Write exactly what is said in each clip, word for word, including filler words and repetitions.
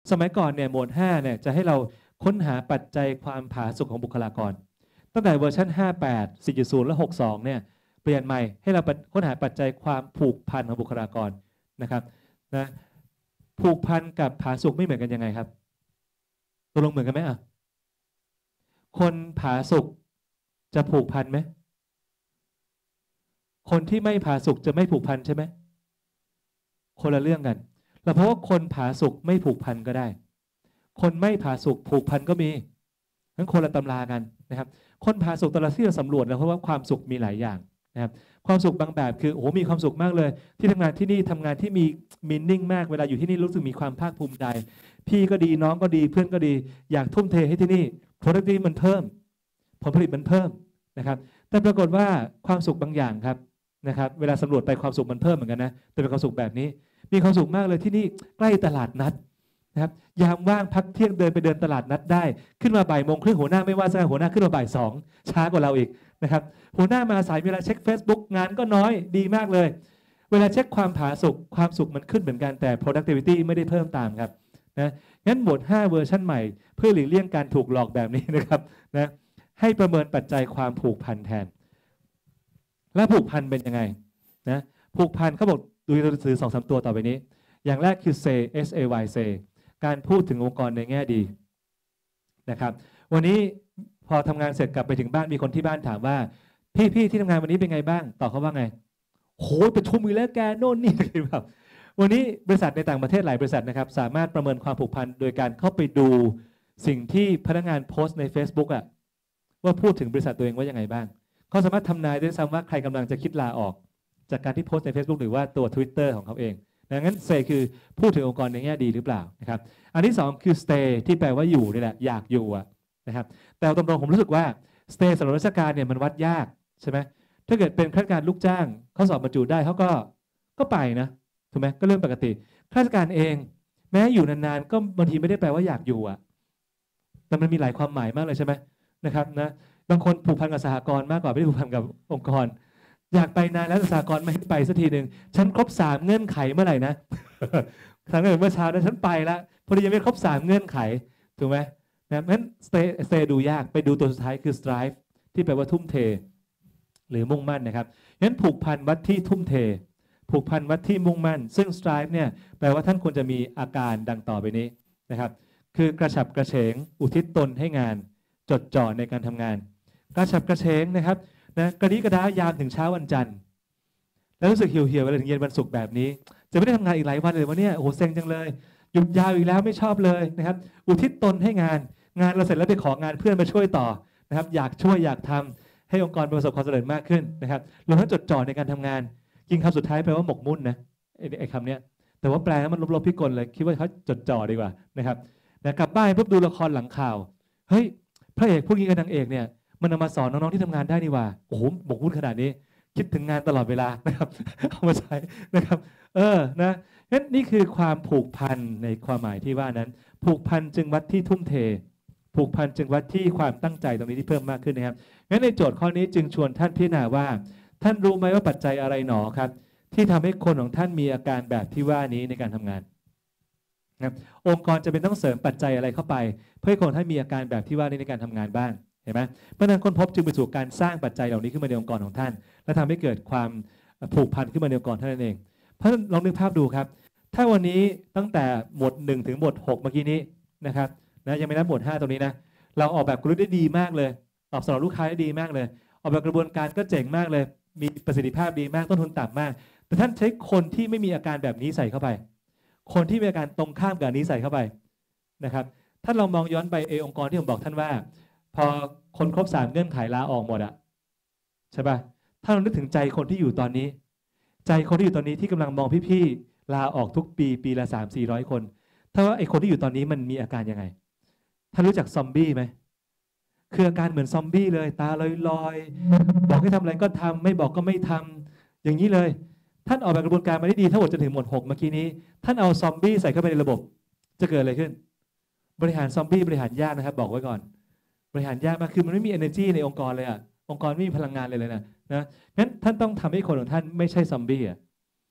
สมัยก่อนเนี่ยโหมดห้าเนี่ยจะให้เราค้นหาปัจจัยความผาสุกของบุคลากรตั้งแต่เวอร์ชันห้าสิบแปด สี่จุดศูนย์ และหกสิบสองเนี่ยเปลี่ยนใหม่ให้เราค้นหาปัจจัยความผูกพันของบุคลากรนะครับนะผูกพันกับผาสุกไม่เหมือนกันยังไงครับตกลงเหมือนกันไหมอ่ะคนผาสุกจะผูกพันไหมคนที่ไม่ผาสุกจะไม่ผูกพันใช่ไหมคนละเรื่องกันแล้วเพราะว่าคนผาสุกไม่ผูกพันก็ได้คนไม่ผาสุกผูกพันก็มีทั้งคนละตำรากันนะครับคนผาสุกตอนที่เราสำรวจแล้วเพราะว่าความสุขมีหลายอย่างนะครับความสุขบางแบบคือโอ้โหมีความสุขมากเลยที่ทำงานที่นี่ทำงานที่มีมีนิ่งมากเวลาอยู่ที่นี่รู้สึกมีความภาคภูมิใจพี่ก็ดีน้องก็ดีเพื่อนก็ดีอยากทุ่มเทให้ที่นี่ productivity มันเพิ่มผลผลิตมันเพิ่มนะครับแต่ปรากฏว่าความสุขบางอย่างครับนะครับเวลาสำรวจไปความสุขมันเพิ่มเหมือนกันนะแต่เป็นความสุขแบบนี้มีความสุขมากเลยที่นี่ใกล้ตลาดนัดนะครับยามว่างพักเที่ยงเดินไปเดินตลาดนัดได้ขึ้นมาบ่ายโมงครึ่งหัวหน้าไม่ว่าซะหัวหน้าขึ้นมาบ่ายสองช้ากว่าเราอีกนะครับหัวหน้ามาสายเวลาเช็ค Facebook งานก็น้อยดีมากเลยเวลาเช็คความผาสุกความสุขมันขึ้นเหมือนกันแต่ productivity ไม่ได้เพิ่มตามครับนะงั้นโหมดห้าเวอร์ชันใหม่เพื่อหลีกเลี่ยงการถูกหลอกแบบนี้นะครับนะให้ประเมินปัจจัยความผูกพันแทนและผูกพันเป็นยังไงนะผูกพันเขาบอกดูตัวหนังสือสองสามตัวต่อไปนี้อย่างแรกคือ say S A Y say การพูดถึงองค์กรในแง่ดีนะครับวันนี้พอทำงานเสร็จกลับไปถึงบ้านมีคนที่บ้านถามว่าพี่ๆที่ทำงานวันนี้เป็นไงบ้างตอบเขาว่าไงโหประชุมอีกแล้วแกโน่นนี่แบบวันนี้บริษัทในต่างประเทศหลายบริษัทนะครับสามารถประเมินความผูกพันโดยการเข้าไปดูสิ่งที่พนักงานโพสต์ใน Facebook อะว่าพูดถึงบริษัทตัวเองว่ายังไงบ้างเขาสามารถทำนายได้ซ้ำว่าใครกำลังจะคิดลาออกจากการที่โพสต์ใน Facebook หรือว่าตัว Twitter ของเขาเองดังนั้น stay คือพูดถึงองค์กรในแง่ดีหรือเปล่านะครับอันที่สองคือ stay ที่แปลว่าอยู่นี่แหละอยากอยู่อะนะครับแต่ตรงๆผมรู้สึกว่า stay สำหรับราชการเนี่ยมันวัดยากใช่ไหมถ้าเกิดเป็นข้าราชการลูกจ้างเขาสอบบรรจุได้เขาก็ก็ไปนะถูกไหมก็เรื่องปกติข้าราชการเองแม้อยู่นานๆก็บางทีไม่ได้แปลว่าอยากอยู่อะแต่มันมีหลายความหมายมากเลยใช่ไหมนะครับนะบางคนผูกพันกับสหกรณ์มากกว่าไม่ได้ผูกพันกับองค์กรอยากไปนานแล้วสหกรณ์ไม่ให้ไปสักทีหนึ่งฉันครบสามเงื่อนไขเมื่อไหร่นะทางเมื่อเช้านั้นฉันไปแล้วพอดียังไม่ครบสามเงื่อนไขถูกไหมนะงั้น stay stay ดูยากไปดูตัวสุดท้ายคือ strive ที่แปลว่าทุ่มเทหรือมุ่งมั่นนะครับงั้นผูกพันวัดที่ทุ่มเทผูกพันวัดที่มุ่งมั่นซึ่ง strive เนี่ยแปลว่าท่านควรจะมีอาการดังต่อไปนี้นะครับคือกระฉับกระเฉงอุทิศตนให้งานจดจ่อในการทำงานกระฉับกระเฉงนะครับนะกระดิกระดายามถึงเช้าวันจันทร์แล้วรู้สึกเหี่ยวเหี่ยวเวลาถึงเย็นวันศุกร์แบบนี้จะไม่ได้ทำงานอีกหลายวันเลยวะเนี่ยโอ้โหเซ็งจังเลยหยุดยาวอีกแล้วไม่ชอบเลยนะครับอุทิศตนให้งานงานเราเสร็จแล้วไปของานเพื่อนมาช่วยต่อนะครับอยากช่วยอยากทำให้องค์กรประสบความสำเร็จมากขึ้นนะครับรวมทั้งจดจ่อในการทำงานจริงคำสุดท้ายแปลว่าหมกมุ่นนะไอ้ไอ้คำเนี้ยแต่ว่าแปลมันลบๆพิกลเลยคิดว่าเขาจดจ่อดีกว่านะครับนะกลับบ้านปุ๊บดูละครหลังข่าวเฮ้ยพระเอกพวกนี้กับนางเอกเนี่ยมันเอามาสอนน้องๆที่ทำงานได้นี่ว่าโอ้โหหมกมุ่นขนาดนี้คิดถึงงานตลอดเวลานะครับเอามาใช้นะครับเออนะงั้นนี่คือความผูกพันในความหมายที่ว่านั้นผูกพันจึงวัดที่ทุ่มเทผูกพันจึงวัดที่ความตั้งใจตรงนี้ที่เพิ่มมากขึ้นนะครับงั้นในโจทย์ข้อนี้จึงชวนท่านพิจารณาว่าท่านรู้ไหมว่าปัจจัยอะไรหนอครับที่ทำให้คนของท่านมีอาการแบบที่ว่านี้ในการทำงานนะองค์กรจะเป็นต้องเสริมปัจจัยอะไรเข้าไปเพื่อให้คนท่านมีอาการแบบที่ว่านี้ในการทำงานบ้างเห็นไหมเพราะนั้นค้นพบจึงไปสู่การสร้างปัจจัยเหล่านี้ขึ้นมาในองค์กรของท่านและทำให้เกิดความผูกพันขึ้นมาในองค์กรท่านเองเพราะลองนึกภาพดูครับถ้าวันนี้ตั้งแต่หมวดหนึ่งถึงหมวดหกเมื่อกี้นี้นะครับนะยังไม่นับหมวดห้าตรงนี้นะเราออกแบบกลยุทธ์ได้ดีมากเลยตอบสนองลูกค้าได้ดีมากเลยออกแบบกระบวนการก็เจ๋งมากเลยมีประสิทธิภาพดีมากต้นทุนต่ำมากแต่ท่านใช้คนที่ไม่มีอาการแบบนี้ใส่เข้าไปคนที่มีอาการตรงข้ามกับนี้ใส่เข้าไปนะครับท่านลองมองย้อนไปเอองค์กรที่ผมบอกท่านว่าพอคนครบสามเงื่อนไขลาออกหมดอะใช่ป่ะถ้าเรานึกถึงใจคนที่อยู่ตอนนี้ใจคนที่อยู่ตอนนี้ที่กำลังมองพี่ๆลาออกทุกปีปีละสามสี่ร้อยคนถ้าว่าไอ้คนที่อยู่ตอนนี้มันมีอาการยังไงท่านรู้จักซอมบี้ไหมคืออาการเหมือนซอมบี้เลยตาลอยๆบอกให้ทำอะไรก็ทำไม่บอกก็ไม่ทำอย่างนี้เลยท่านออกแบบกระบวนการมาได้ดีทั้งหมดจนถึงหมวดหกเมื่อกี้นี้ท่านเอาซอมบี้ใส่เข้าไปในระบบจะเกิดอะไรขึ้นบริหารซอมบี้บริหารยากนะครับบอกไว้ก่อนบริหารยากมากคือมันไม่มี energy ในองค์กรเลยอ่ะองค์กรไม่มีพลังงานเลยเลยนะนะงั้นท่านต้องทำให้คนของท่านไม่ใช่ซอมบี้อ่ะ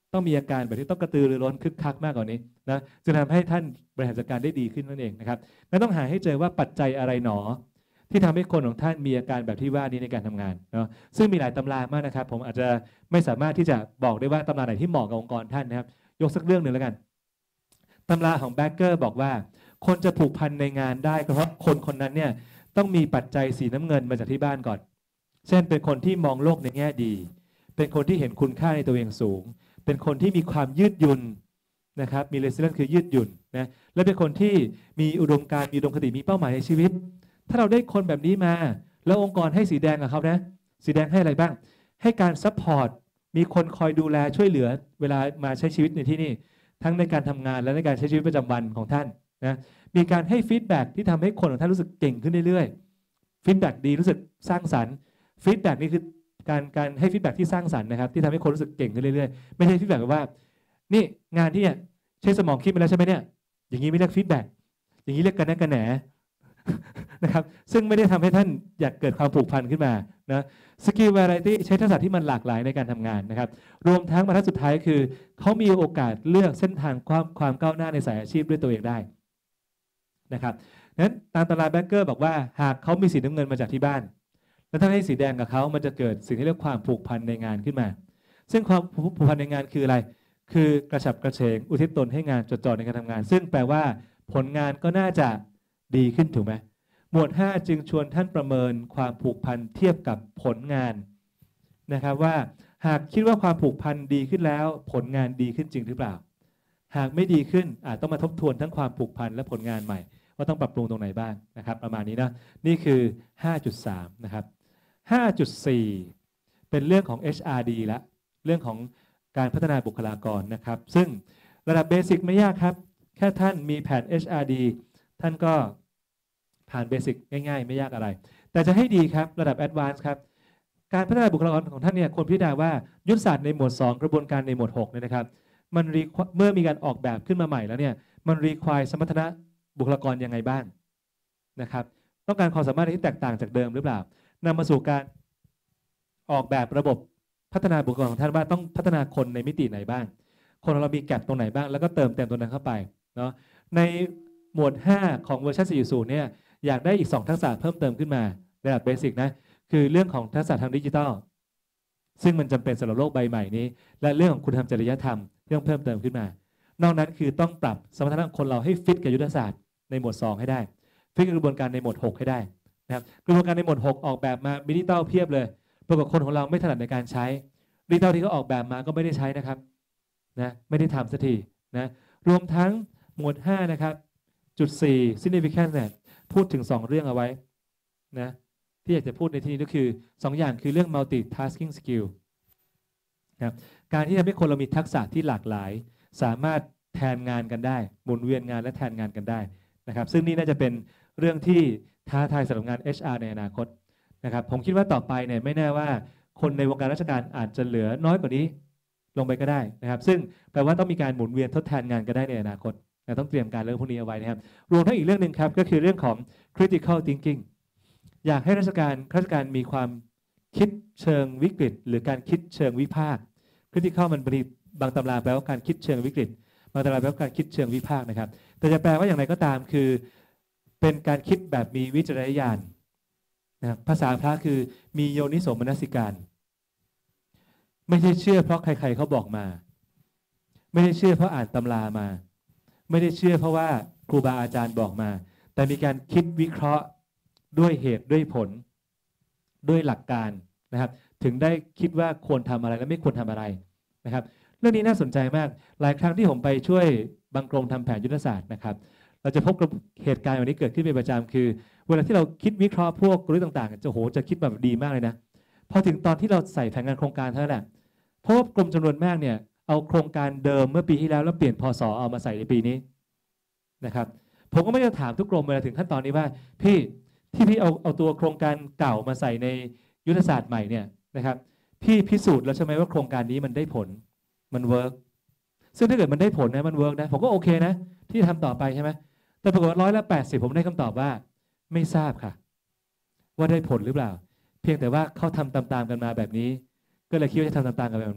ต้องมีอาการแบบที่ต้องกระตือรือร้นคึกคักมากกว่านี้นะจะทำให้ท่านบริหารจัดการได้ดีขึ้นนั่นเองนะครับงั้นต้องหาให้เจอว่าปัจจัยอะไรหนอที่ทำให้คนของท่านมีอาการแบบที่ว่านี้ในการทำงานเนาะซึ่งมีหลายตำรามากนะครับผมอาจจะไม่สามารถที่จะบอกได้ว่าตำราไหนที่เหมาะกับองค์กรท่านนะครับยกสักเรื่องหนึ่งแล้วกันตำราของแบคเกอร์บอกว่าคนจะผูกพันในงานได้ก็เพราะคนคนนั้นเนี่ยต้องมีปัจจัยสีน้ำเงินมาจากที่บ้านก่อนเช่นเป็นคนที่มองโลกในแง่ดีเป็นคนที่เห็นคุณค่าในตัวเองสูงเป็นคนที่มีความยืดหยุ่นนะครับมี resilience คือยืดหยุ่นนะและเป็นคนที่มีอุดมการณ์มีอุดมคติมีเป้าหมายในชีวิตถ้าเราได้คนแบบนี้มาแล้วองค์กรให้สีแดงกับเขานะสีแดงให้อะไรบ้างให้การซัพพอร์ตมีคนคอยดูแลช่วยเหลือเวลามาใช้ชีวิตในที่นี่ทั้งในการทำงานและในการใช้ชีวิตประจำวันของท่านนะมีการให้ฟีดแบ็กที่ทำให้คนของท่านรู้สึกเก่งขึ้นเรื่อยๆฟีดแบ็กดีรู้สึกสร้างสรรค์ฟีดแบ็กนี่คือการการให้ฟีดแบ็กที่สร้างสรรค์นะครับที่ทำให้คนรู้สึกเก่งขึ้นเรื่อยๆไม่ใช่ฟีดแบ็กแบบว่านี่งานที่เนี่ยใช้สมองคิดไปแล้วใช่ไหมเนี่ยอย่างนี้ไม่เรียกฟีดแบ็กอย่างนี้เรียกกันแน่กันแหนนะครับซึ่งไม่ได้ทำให้ท่านอยากเกิดความผูกพันขึ้นมานะสกิลวาไรตี้ใช้ทักษะที่มันหลากหลายในการทำงานนะครับรวมทั้งบรรทัดสุดท้ายคือเขามีโอกาสเลือกเส้นทางความความก้าวหน้าในสายอาชีพด้วยตัวเองได้นะครับนั้นตามตำราแบคเกอร์บอกว่าหากเขามีสีน้ำเงินมาจากที่บ้านแล้วถ้าให้สีแดงกับเขามันจะเกิดสิ่งที่เรียกความผูกพันในงานขึ้นมาซึ่งความผูกพันในงานคืออะไรคือกระฉับกระเฉงอุทิศตนให้งานจดจ่อในการทำงานซึ่งแปลว่าผลงานก็น่าจะดีขึ้นถูกไหมหมวดห้าจึงชวนท่านประเมินความผูกพันเทียบกับผลงานนะครับว่าหากคิดว่าความผูกพันดีขึ้นแล้วผลงานดีขึ้นจริงหรือเปล่าหากไม่ดีขึ้นอาจต้องมาทบทวนทั้งความผูกพันและผลงานใหม่ว่าต้องปรับปรุงตรงไหนบ้างนะครับประมาณนี้นะนี่คือ ห้าจุดสาม นะครับ ห้าจุดสี่ เป็นเรื่องของ เอช อาร์ ดี ละเรื่องของการพัฒนาบุคลากรนะครับซึ่งระดับเบสิกไม่ยากครับแค่ท่านมีแผน เอช อาร์ ดี ท่านก็ผ่านเบสิกง่ายๆไม่ยากอะไรแต่จะให้ดีครับระดับแอดวานซ์ครับการพัฒนาบุคลากรของท่านเนี่ยควรพิจารณาว่ายุทธศาสตร์ในหมวดสองกระบวนการในหมวดหกเนี่ยนะครับมันเมื่อมีการออกแบบขึ้นมาใหม่แล้วเนี่ยมันรีควายสมรรถนะบุคลากรยังไงบ้างนะครับต้องการความสามารถที่แตกต่างจากเดิมหรือเปล่านำมาสู่การออกแบบระบบพัฒนาบุคลากรของท่านว่าต้องพัฒนาคนในมิติไหนบ้างคนของเรามีแกลบตรงไหนบ้างแล้วก็เติมเต็มตัวนั้นเข้าไปเนาะในหมวดห้าของเวอร์ชัน สี่จุดศูนย์ เนี่ยอยากได้อีกสองทักษะเพิ่มเติมขึ้นมาระดับเบสิกนะคือเรื่องของทักษะทางดิจิทัลซึ่งมันจำเป็นสำหรับโลกใบใหม่นี้และเรื่องของคุณธรรมจริยธรรมเรื่องเพิ่มเติมขึ้นมานอกนั้นคือต้องปรับสมรรถนะคนเราให้ฟิตกับยุทธศาสตร์ในหมวดสองให้ได้ฟิตกับกระบวนการในหมวดหกให้ได้นะครับกระบวนการในหมวดหกออกแบบมาดิจิทัลเพียบเลยปรากฏคนของเราไม่ถนัดในการใช้ดิจิทัลที่เขาออกแบบมาก็ไม่ได้ใช้นะครับนะไม่ได้ทำสักทีนะรวมทั้งหมวดห้านะครับจุดสี่ significant เนี่ยพูดถึงสองเรื่องเอาไว้นะที่อยากจะพูดในที่นี้ก็คือสองอย่างคือเรื่อง multitasking skill นะครับการที่ทำให้คนเรามีทักษะที่หลากหลายสามารถแทนงานกันได้หมุนเวียนงานและแทนงานกันได้นะครับซึ่งนี่น่าจะเป็นเรื่องที่ท้าทายสำหรับงาน เอช อาร์ ในอนาคตนะครับผมคิดว่าต่อไปเนี่ยไม่แน่ว่าคนในวงการราชการอาจจะเหลือน้อยกว่านี้ลงไปก็ได้นะครับซึ่งแปลว่าต้องมีการหมุนเวียนทดแทนงานกันได้ในอนาคตต้องเตรียมการเรื่องพวกนี้เอาไว้นะครับรวมทั้งอีกเรื่องหนึ่งครับก็คือเรื่องของ critical thinking อยากให้ราชการราชการมีความคิดเชิงวิกฤตหรือการคิดเชิงวิพากษ์ critical มันบางตำราแปลว่าการคิดเชิงวิกฤตบางตำราแปลว่าการคิดเชิงวิพากษ์นะครับแต่จะแปลว่าอย่างไรก็ตามคือเป็นการคิดแบบมีวิจารณญาณนะครับภาษาพระคือมีโยนิโสมนสิการไม่ใช่เชื่อเพราะใครๆเขาบอกมาไม่ได้เชื่อเพราะอ่านตำรามาไม่ได้เชื่อเพราะว่าครูบาอาจารย์บอกมาแต่มีการคิดวิเคราะห์ด้วยเหตุด้วยผลด้วยหลักการนะครับถึงได้คิดว่าควรทำอะไรและไม่ควรทำอะไรนะครับเรื่องนี้น่าสนใจมากหลายครั้งที่ผมไปช่วยบางกรมทำแผนยุทธศาสตร์นะครับเราจะพบกับเหตุการณ์แบบนี้เกิดขึ้นเป็นประจำคือเวลาที่เราคิดวิเคราะห์พวกเรื่องต่างๆจะโหจะคิดแบบดีมากเลยนะพอถึงตอนที่เราใส่แผนงานโครงการเท่านั้นแหละเพราะว่ากรมจำนวนมากเนี่ยเอาโครงการเดิมเมื่อปีที่แล้วแล้วเปลี่ยนพศเอามาใส่ในปีนี้นะครับผมก็ไม่ได้ถามทุกกรมเวลาถึงขั้นตอนนี้ว่าพี่ที่พี่เอาเอาตัวโครงการเก่ามาใส่ในยุทธศาสตร์ใหม่เนี่ยนะครับพี่พิสูจน์แล้วใช่ไหมว่าโครงการนี้มันได้ผลมันเวิร์กซึ่งถ้าเกิดมันได้ผลนะมันเวิร์กนะผมก็โอเคนะที่ทำต่อไปใช่ไหมแต่ปรากฏว่าร้อยละแปดสิบผมได้คำตอบว่าไม่ทราบค่ะว่าได้ผลหรือเปล่าเพียงแต่ว่าเขาทำตามๆกันมาแบบนี้ก็เลยคิดว่าจะทำตามๆกันแบบนั้น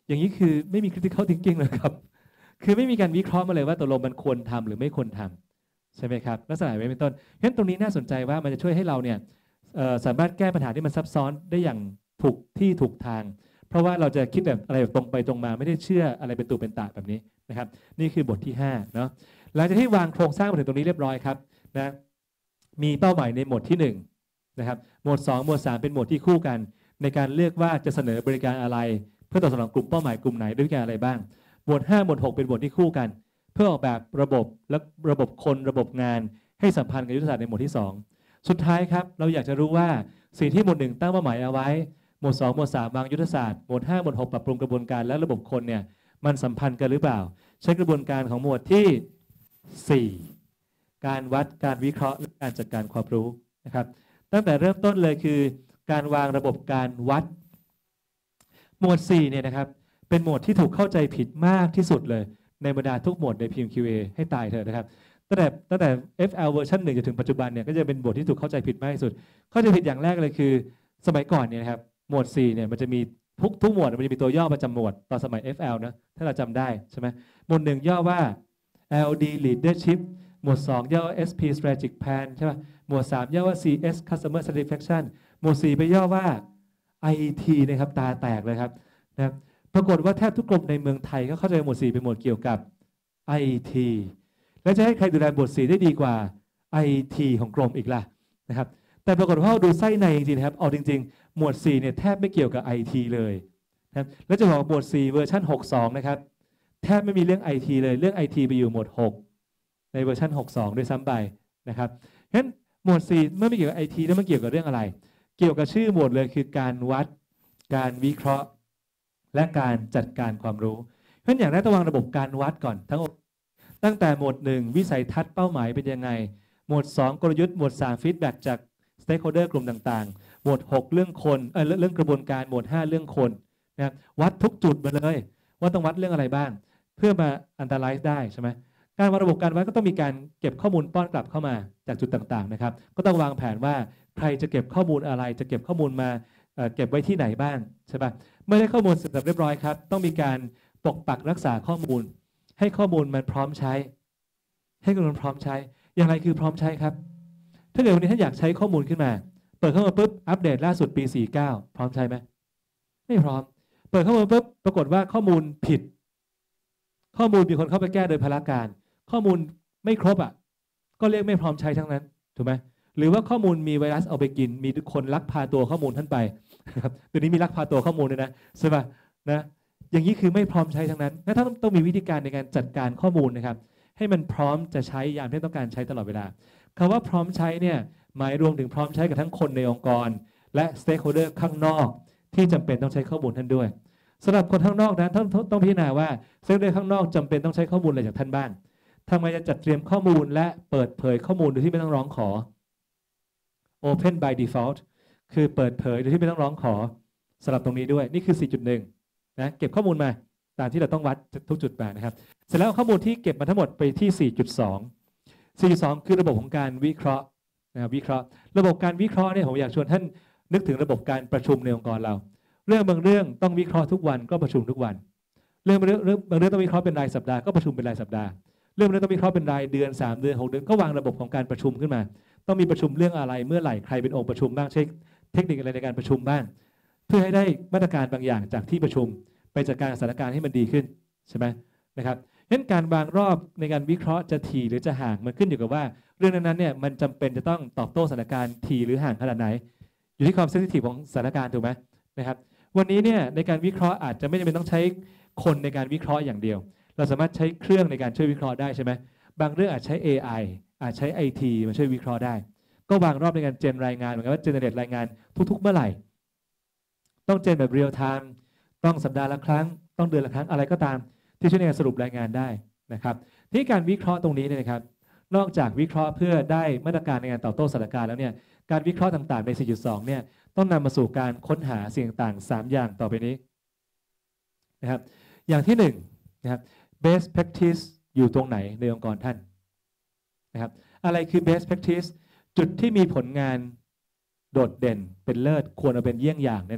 อย่างนี้คือไม่มี critical thinking เลยครับคือไม่มีการวิเคราะห์มาเลยว่าตกลงมันควรทำหรือไม่ควรทำใช่ไหมครับลักษณะเป็นต้นเพราะฉะนั้นตรงนี้น่าสนใจว่ามันจะช่วยให้เราเนี่ยสามารถแก้ปัญหาที่มันซับซ้อนได้อย่างถูกที่ถูกทางเพราะว่าเราจะคิดแบบอะไรแบบตรงไปตรงมาไม่ได้เชื่ออะไรเป็นตัวเป็นตาแบบนี้นะครับนี่คือบทที่ห้าเนาะหลังจากที่วางโครงสร้างมาถึงตรงนี้เรียบร้อยครับนะมีเป้าหมายในหมวดที่หนึ่งนะครับหมวดสองหมวดสามเป็นหมวดที่คู่กันในการเลือกว่าจะเสนอบริการอะไรเพื่อตอบสนองกลุ่มเป้าหมายกลุ่มไหนด้วยการอะไรบ้างหมวดห้าหมวดหกเป็นหมวดที่คู่กันเพื่อออกแบบระบบและระบบคนระบบงานให้สัมพันธ์กับยุทธศาสตร์ในหมวดที่สองสุดท้ายครับเราอยากจะรู้ว่าสิ่งที่หมวดหนึ่งตั้งเป้าหมายเอาไว้หมวดสองหมวดสามวางยุทธศาสตร์หมวดห้าหมวดหกปรับปรุงกระบวนการและระบบคนเนี่ยมันสัมพันธ์กันหรือเปล่าใช้กระบวนการของหมวดที่สี่การวัดการวิเคราะห์และการจัดการความรู้นะครับตั้งแต่เริ่มต้นเลยคือการวางระบบการวัดหมวดสี่เนี่ยนะครับเป็นหมวดที่ถูกเข้าใจผิดมากที่สุดเลยในบรรดาทุกหมวดใน พี เอ็ม คิว เอ ให้ตายเถอะนะครับตั้งแต่ตั้งแต่ เอฟ แอล เวอร์ชันหนึ่งจนถึงปัจจุบันเนี่ยก็จะเป็นบทที่ถูกเข้าใจผิดมากที่สุดเข้าใจผิดอย่างแรกเลยคือสมัยก่อนเนี่ยนะครับหมวดสี่เนี่ยมันจะมีทุกทุกหมวดมันจะมีตัวย่อประจำหมวดตอนสมัย เอฟ แอล นะถ้าเราจำได้ใช่ไหมหมวดหนึ่งย่อว่า แอล ดี Leadership หมวดสองย่อว่า เอส พี Strategic Plan ใช่ไหมหมวดสามย่อว่า ซี เอส Customer Satisfaction หมวดสี่ไปย่อว่า ไอ ที นะครับตาแตกเลยครับนะครับปรากฏว่าแทบทุกกรมในเมืองไทยก็เข้าใจหมวดสี่เป็นหมวดเกี่ยวกับ ไอ ที แล้วจะให้ใครดูแลหมวดสี่ได้ดีกว่า ไอ ที ของกรมอีกล่ะนะครับแต่ปรากฏว่าดูไส้ในจริงๆนะครับเอาจริงๆหมวดสี่เนี่ยแทบไม่เกี่ยวกับ ไอ ที เลยนะครับแล้วจะบอกหมวดสี่เวอร์ชันหกสิบสองนะครับแทบไม่มีเรื่อง ไอ ที เลยเรื่อง ไอ ที ไปอยู่หมวดหกในเวอร์ชันหกสิบสองด้วยซ้ำไปนะครับเพราะฉะนั้นหมวดสี่เมื่อไม่เกี่ยวกับ ไอ ที แล้วมันเกี่ยวกับเรื่องอะไรเกี่ยวกับชื่อหมวดเลยคือการวัดการวิเคราะห์และการจัดการความรู้เพราะฉะนั้นอย่างแรกต้องวางระบบการวัดก่อนทั้งตั้งแต่หมวดหนึ่งวิสัยทัศน์เป้าหมายเป็นยังไงหมวดสองกลยุทธ์หมวดสามฟีดแบ็กจากสเต็กโฮลเดอร์กลุ่มต่างๆหมวดหกเรื่องคนเออเรื่องกระบวนการหมวดห้าเรื่องคนนะครับวัดทุกจุดมาเลยว่าต้องวัดเรื่องอะไรบ้างเพื่อมาอันตรายได้ใช่ไหมการวางระบบการวัดก็ต้องมีการเก็บข้อมูลป้อนกลับเข้ามาจากจุดต่างๆนะครับก็ต้องวางแผนว่าใครจะเก็บข้อมูลอะไรจะเก็บข้อมูลมาเ, เก็บไว้ที่ไหนบ้างใช่ปะเมื่อได้ข้อมูลเสร็จเรียบร้อยครับต้องมีการปกปักรักษาข้อมูลให้ข้อมูลมันพร้อมใช้ให้ข้อมูลพร้อมใช้อย่างไรคือพร้อมใช้ครับถ้าเกิดวันนี้ท่านอยากใช้ข้อมูลขึ้นมาเปิดเข้ามาปุ๊บอัปเดตล่าสุดปีสี่สิบเก้าพร้อมใช้ไหมไม่พร้อมเปิดเข้ามาปุ๊บปรากฏว่าข้อมูลผิดข้อมูลมีคนเข้าไปแก้โดยพลการข้อมูลไม่ครบอ่ะก็เรียกไม่พร้อมใช้ทั้งนั้นถูกไหมหรือว่าข้อมูลมีไวรัสเอาไปกินมีคนลักพาตัวข้อมูลท่านไปครับเดี๋ยวนี้มีลักพาตัวข้อมูลด้วยนะใช่ป่ะนะอย่างนี้คือไม่พร้อมใช้ทั้งนั้นและถ้าต้องมีวิธีการในการจัดการข้อมูลนะครับให้มันพร้อมจะใช้ยามที่ต้องการใช้ตลอดเวลาคำว่าพร้อมใช้เนี่ยหมายรวมถึงพร้อมใช้กับทั้งคนในองค์กรและสเต็กโฮลเดอร์ข้างนอกที่จำเป็นต้องใช้ข้อมูลท่านด้วยสำหรับคนข้างนอกนะท่านต้องพิจารณาว่าสเต็กโฮลเดอร์ข้างนอกจำเป็นต้องใช้ข้อมูลอะไรจากท่านบ้างทำไมจะจัดเตรียมข้อมูลและเปิดเผยข้อมูลโดยที่ไม่ต้องร้องขอ Open by default คือเปิดเผยโดยที่ไม่ต้องร้องขอสำหรับตรงนี้ด้วยนี่คือ สี่จุดหนึ่ง นะเก็บข้อมูลมาตามที่เราต้องวัดทุกจุดมานะครับเสร็จแล้วข้อมูลที่เก็บมาทั้งหมดไปที่ สี่จุดสอง สี่จุดสอง คือระบบของการวิเคราะห์นะวิเคราะห์ระบบการวิเคราะห์เนี่ยผมอยากชวนท่านนึกถึงระบบการประชุมในองค์กรเราเรื่องบางเรื่องต้องวิเคราะห์ทุกวันก็ประชุมทุกวันเรื่องบางเรื่องบางเรื่องต้องวิเคราะห์เป็นรายสัปดาห์ก็ประชุมเป็นรายสัปดาห์เรื่องบางเรื่องต้องวิเคราะห์เป็นรายเดือนสามเดือนหกเดือนก็วางระบบของการประชุมขึ้นมาต้องมีประชุมเรื่องอะไรเมื่อไหร่ใครเป็นองค์ประชุมบ้างใช้เทคนิคอะไรในการประชุมบ้างเพื่อให้ได้มาตรการบางอย่างจากที่ประชุมไปจัดการสถานการณ์ให้มันดีขึ้นใช่ไหมนะครับฉะนั้นการวางรอบในการวิเคราะห์จะถี่หรือจะห่างมันขึ้นอยู่กับว่าเรื่องนั้นๆเนี่ยมันจำเป็นจะต้องตอบโต้สถานการณ์ถี่หรือห่างขนาดไหนอยู่ที่ความเซนซิทีฟของสถานการณ์ถูกไหมนะครับวันนี้เนี่ยในการวิเคราะห์อาจจะไม่จำเป็นต้องใช้คนในการวิเคราะห์อย่างเดียวเราสามารถใช้เครื่องในการช่วยวิเคราะห์ได้ใช่ไหมบางเรื่องอาจใช้ เอ ไอ อาจใช้ ไอ ที มาช่วยวิเคราะห์ได้ก็วางรอบในการเจนรายงานเหมือนกันว่าเจเนเรตรายงานทุกๆเมื่อไหร่ต้องเจนแบบเรียลไทม์ต้องสัปดาห์ละครั้งต้องเดือนละครั้งอะไรก็ตามที่ช่วยในการสรุปรายงานได้นะครับที่การวิเคราะห์ตรงนี้เนี่ยนะครับนอกจากวิเคราะห์เพื่อได้มาตรการในการตอบโต้สถานการณ์แล้วเนี่ยการวิเคราะห์ต่างๆใน สี่จุดสอง เนี่ยต้องนำมาสู่การค้นหาสิ่งต่างๆสามอย่างต่อไปนี้นะครับอย่างที่หนึ่งนะครับ best practice อยู่ตรงไหนในองค์กรท่านนะครับอะไรคือ best practice จุดที่มีผลงานโดดเด่นเป็นเลิศควรเอาเป็นเยี่ยงอย่างเนี่ยนะครับ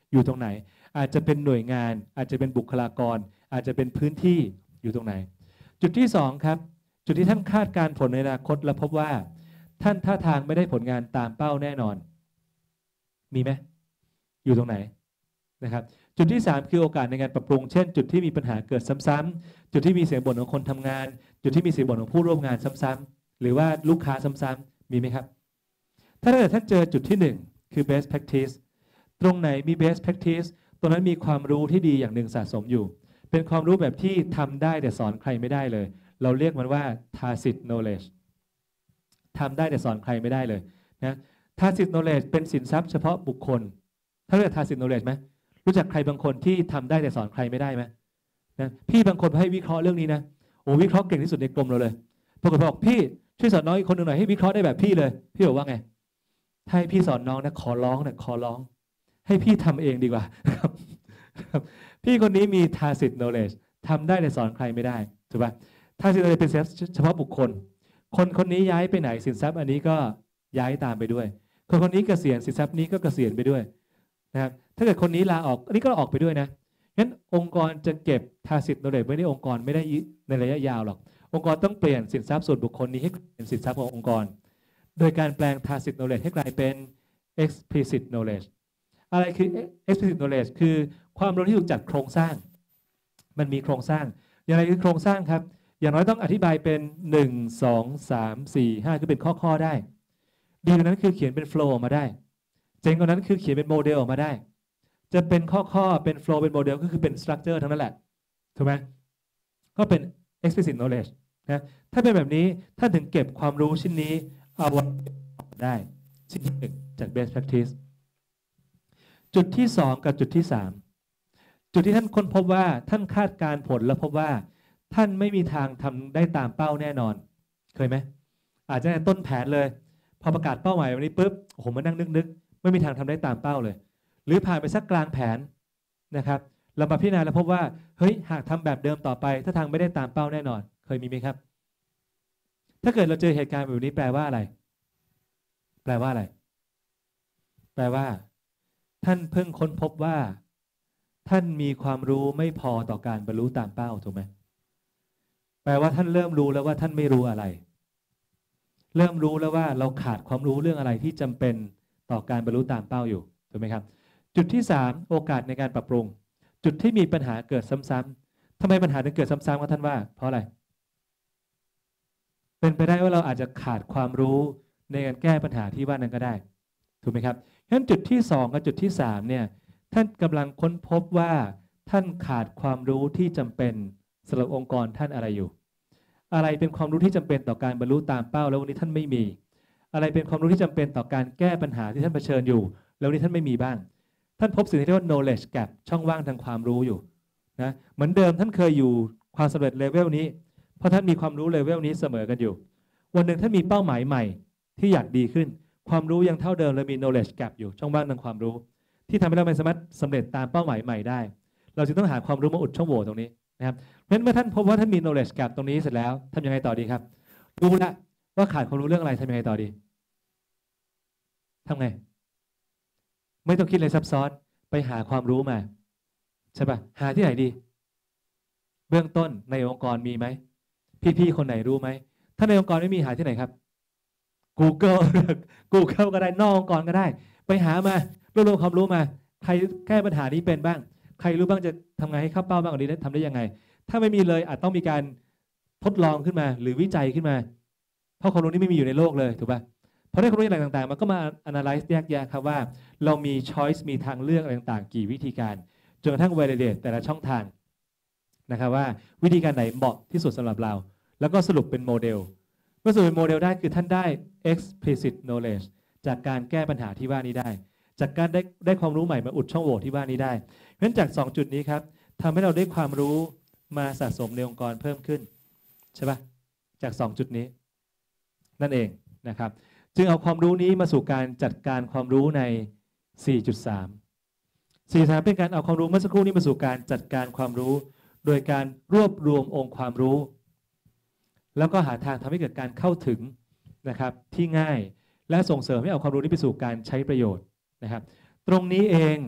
อยู่ตรงไหนอาจจะเป็นหน่วยงานอาจจะเป็นบุคลากรอาจจะเป็นพื้นที่อยู่ตรงไหนจุดที่สองครับจุดที่ท่านคาดการผลในอนาคตและพบว่าท่านท่าทางไม่ได้ผลงานตามเป้าแน่นอนมีไหมอยู่ตรงไหนนะครับจุดที่สามคือโอกาสในการปรับปรุงเช่นจุดที่มีปัญหาเกิดซ้ำๆจุดที่มีเสียงบ่นของคนทำงานจุดที่มีเสียงบ่นของผู้ร่วมงานซ้ำๆหรือว่าลูกค้าซ้ำๆมีไหมครับถ้าเกิดท่านเจอจุดที่หนึ่งคือ best practice ตรงไหนมี best practice ตรงนั้นมีความรู้ที่ดีอย่างหนึ่งสะสมอยู่เป็นความรู้แบบที่ทำได้แต่สอนใครไม่ได้เลยเราเรียกมันว่า tacit knowledge ทำได้แต่สอนใครไม่ได้เลยนะ tacit knowledge เป็นสินทรัพย์เฉพาะบุคคลถ้าเรียก tacit knowledge ไหมรู้จักใครบางคนที่ทำได้แต่สอนใครไม่ได้ไหมนะพี่บางคนให้วิเคราะห์เรื่องนี้นะโอ้วิเคราะห์เก่งที่สุดในกรมเราเลยปรากฏบอกพี่ช่วยสอนน้องอีกคนหนึ่งหน่อยให้วิเคราะห์ได้แบบพี่เลยพี่บอกว่าไงถ้าให้พี่สอนน้องนะขอร้องนะขอร้องให้พี่ทำเองดีกว่าครับพี่คนนี้มี tacit knowledge ทำได้แต่สอนใครไม่ได้ถูกป่ะ tacit knowledge เป็นเฉพาะบุคคลคนคนนี้ย้ายไปไหนสินทรัพย์อันนี้ก็ย้ายตามไปด้วยคนคนนี้เกษียณสินทรัพย์นี้ก็เกษียณไปด้วยนะครับถ้าเกิดคนนี้ลาออกอันนี้ก็ออกไปด้วยนะงั้นองค์กรจะเก็บ tacit knowledge ไว้ในองค์กรไม่ได้ในระยะยาวหรอกองค์กรต้องเปลี่ยนสินทรัพย์ส่วนบุคคลนี้ให้เป็นสินทรัพย์ขององค์กรโดยการแปลง tacit knowledge ให้กลายเป็น explicit knowledge อะไรคือ explicit knowledge คือความรู้ที่ถูกจัดโครงสร้างมันมีโครงสร้างอย่างไรคือโครงสร้างครับอย่างน้อยต้องอธิบายเป็นหนึ่ง สอง สาม สี่ ห้าคือเป็นข้อๆได้ดีกว่านั้นคือเขียนเป็น flow ออกมาได้เจ๋งกว่านั้นคือเขียนเป็นโมเดลออกมาได้จะเป็นข้อๆเป็น flow เป็นโมเดลก็คือเป็น structure ทั้งนั้นแหละถูกไหมก็เป็น explicit knowledge นะถ้าเป็นแบบนี้ถ้าถึงเก็บความรู้ชิ้นนี้เอาไว้ได้ชิ้นที่หนึ่งจาก best practice จุดที่สองกับจุดที่สามจุดที่ท่านค้นพบว่าท่านคาดการผลแล้วพบว่าท่านไม่มีทางทำได้ตามเป้าแน่นอนเคยไหมอาจจะในต้นแผนเลยพอประกาศเป้าหมายวันนี้ปุ๊บโอ้โหมานั่งนึกๆไม่มีทางทำได้ตามเป้าเลยหรือผ่านไปสักกลางแผนนะครับเรามาพิจารณาแล้วพบว่าเฮ้ยหากทำแบบเดิมต่อไปถ้าทางไม่ได้ตามเป้าแน่นอนเคยมีไหมครับถ้าเกิดเราเจอเหตุการณ์แบบนี้แปลว่าอะไรแปลว่าอะไรแปลว่าท่านเพิ่งค้นพบว่าท่านมีความรู้ไม่พอต่อการบรรลุตามเป้าถูกไหมแปลว่าท่านเริ่มรู้แล้วว่าท่านไม่รู้อะไรเริ่มรู้แล้วว่าเราขาดความรู้เรื่องอะไรที่จำเป็นต่อการบรรลุตามเป้าอยู่ถูกไหมครับจุดที่สามโอกาสในการปรับปรุงจุดที่มีปัญหาเกิดซ้ำๆทำไมปัญหาถึงเกิดซ้ำๆครับท่านว่าเพราะอะไรเป็นไปได้ว่าเราอาจจะขาดความรู้ในการแก้ปัญหาที่ว่านั้นก็ได้ถูกไหมครับงั้นจุดที่สองกับจุดที่สามเนี่ยท่านกำลังค้นพบว่าท่านขาดความรู้ที่จำเป็นสำหรับองค์กรท่านอะไรอยู่อะไรเป็นความรู้ที่จำเป็นต่อการบรรลุตามเป้าแล้ววันนี้ท่านไม่มีอะไรเป็นความรู้ที่จำเป็นต่อการแก้ปัญหาที่ท่านเผชิญอยู่แล้ววันนี้ท่านไม่มีบ้างท่านพบสิ่งที่เรียกว่า knowledge gap ช่องว่างทางความรู้อยู่นะเหมือนเดิมท่านเคยอยู่ความสำเร็จเลเวลนี้เพราะท่านมีความรู้เลเวลนี้เสมอกันอยู่วันหนึ่งท่านมีเป้าหมายใหม่ที่อยากดีขึ้นความรู้ยังเท่าเดิมเลยมี knowledge gap อยู่ช่องว่างทางความรู้ที่ทำให้เราไม่สามารถสำเร็จตามเป้าหมายใหม่ได้เราจึงต้องหาความรู้มาอุดช่องโหว่ตรงนี้นะครับเพราะฉะนั้นเมื่อท่านพบว่าท่านมี knowledge gap ตรงนี้เสร็จแล้วทำยังไงต่อดีครับรู้แล้วว่าขาดความรู้เรื่องอะไรทำยังไงต่อดีทำไงไม่ต้องคิดอะไรซับซ้อนไปหาความรู้มาใช่ปะหาที่ไหนดีเบื้องต้นในองค์กรมีไหมพี่ๆคนไหนรู้ไหมถ้าในองค์กรไม่มีหาที่ไหนครับ Google Google ก็ได้นอกองค์กรก็ได้ไปหามารวบรวมความรู้มาใครแก้ปัญหานี้เป็นบ้างใครรู้บ้างจะทำไงให้เข้าเป้าบ้างอันนี้ทำได้ยังไงถ้าไม่มีเลยอาจต้องมีการทดลองขึ้นมาหรือวิจัยขึ้นมาเพราะความรู้นี้ไม่มีอยู่ในโลกเลยถูกป่ะพอได้ความรู้อะไรต่างๆมันก็มา analyze แยกแยะครับว่าเรามี choice มีทางเลือกอะไรต่างๆกี่วิธีการจนกระทั่ง validate แต่ละช่องทางนะครับว่าวิธีการไหนเหมาะที่สุดสำหรับเราแล้วก็สรุปเป็นโมเดลเมื่อสรุปเป็นโมเดลได้คือท่านได้ explicit knowledge จากการแก้ปัญหาที่ว่านี้ได้จากการได้ได้ความรู้ใหม่มาอุดช่องโหว่ที่ว่านี้ได้เพราะฉะนั้นจากสองจุดนี้ครับทำให้เราได้ความรู้มาสะสมในองค์กรเพิ่มขึ้นใช่ปะจากสองจุดนี้นั่นเองนะครับจึงเอาความรู้นี้มาสู่การจัดการความรู้ใน สี่จุดสาม สี่จุดสาม เป็นการเอาความรู้เมื่อสักครู่นี้มาสู่การจัดการความรู้โดยการรวบรวมองค์ความรู้แล้วก็หาทางทำให้เกิดการเข้าถึงนะครับที่ง่ายและส่งเสริมให้เอาความรู้นี้ไปสู่การใช้ประโยชน์นะครับตรงนี้เอง